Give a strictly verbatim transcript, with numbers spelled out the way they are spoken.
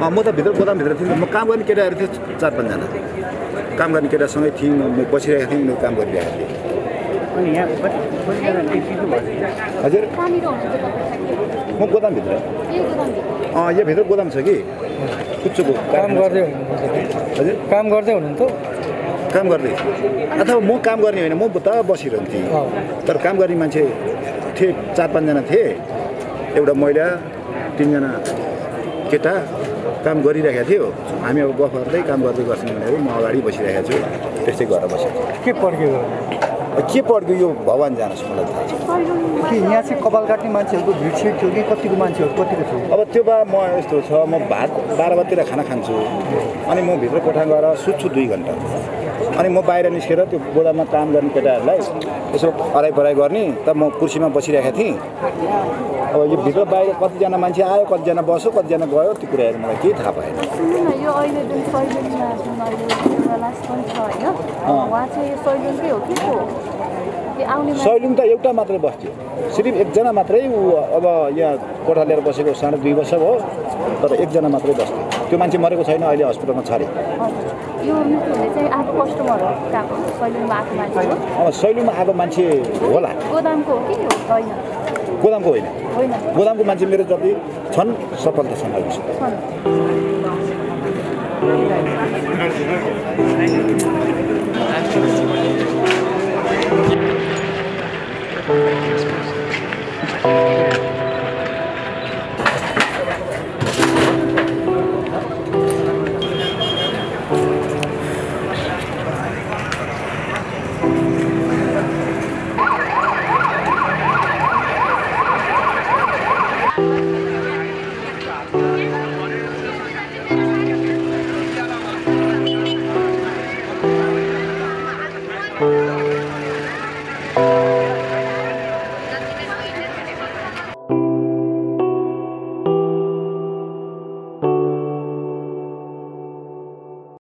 म त भित्र गोदामभित्र थिएँ म काम गर्ने केटाहरू थियो चार पाँचजना काम गर्ने केटासँगै थिएँ म बसिरहेको थिएँ म काम गरिरहेको थिएँ हजुर म गोदामभित्र अँ यो भित्र गोदाम छ कि कुच्चोको काम गर्दै हजुर काम गर्दै हुनुहुन्थ्यो काम गर्दै अथवा म काम गर्ने होइन म त बसिरहन्थेँ तर काम गर्ने मान्छे थिए चार पाँचजना थिए एउटा महिला तिनजना केटा काम गरिरहेको थियो हामी अब गफ गर्दै काम गर्दै गर्छौँ भनेर म अगाडि बसिरहेको छु त्यस्तै गरेर बसेको के पड्क्यो के पड्क्यो यो भगवान् जानोस् मलाई थाहा छ कि यहाँ चाहिँ कपाल काट्ने मान्छेहरूको भिड छिड थियो कि कतिको मान्छेहरू कतिको थियो अब त्यो बा म यस्तो छ म भात बाह्र बजीतिर खाना खान्छु अनि म भित्र कोठा गएर सुत्छु दुई घन्टा अनि म बाहिर निस्केर त्यो गोदाममा काम गर्ने केटाहरूलाई यसो अराइ पराइ गर्ने त म कुर्सीमा बसिरहेको थिएँ अब यो भित्र बाहिर कतिजना मान्छे आयो कतिजना बस्यो कतिजना गयो त्यो कुराहरू मलाई केही थाहा भएन यो अहिले जुन सैलुनमा जुन अहिले लास्ट पनि छ होइन उहाँ चाहिँ यो सैलुनकै हो कि हो सैलुन त एउटा मात्रै बस्थ्यो सिर्फ एकजना मात्रै ऊ अब यहाँ कोठा लिएर बसेको साढे दुई वर्ष भयो तर एकजना मात्रै बस्थ्यो त्यो मान्छे मरेको छैन अहिले हस्पिटलमा छ अरे यो मृत्युले चाहिँ आएको कस्टमर हो सैलुनमा आएको मान्छे हो अब सैलुनमा आएको मान्छे होला गोदामको हो कि होइन गोदामको होइन गोदामको मान्छे मेरो जति छन् सफलता छन् अहिले